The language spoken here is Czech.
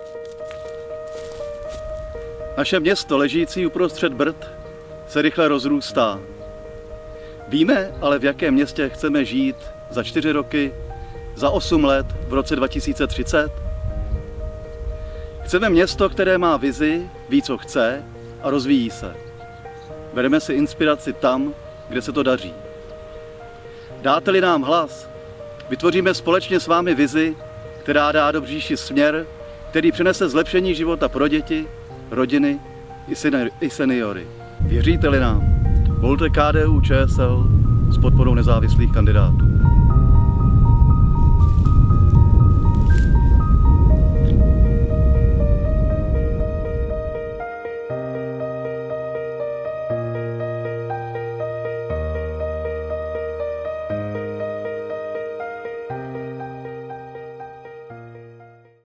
Naše město, ležící uprostřed Brd, se rychle rozrůstá. Víme ale, v jakém městě chceme žít za 4 roky, za 8 let, v roce 2030? Chceme město, které má vizi, ví, co chce a rozvíjí se. Bereme si inspiraci tam, kde se to daří. Dáte-li nám hlas, vytvoříme společně s vámi vizi, která dá do bříši směr, který přinese zlepšení života pro děti, rodiny i seniory. Věříte-li nám? Volte KDU-ČSL s podporou nezávislých kandidátů.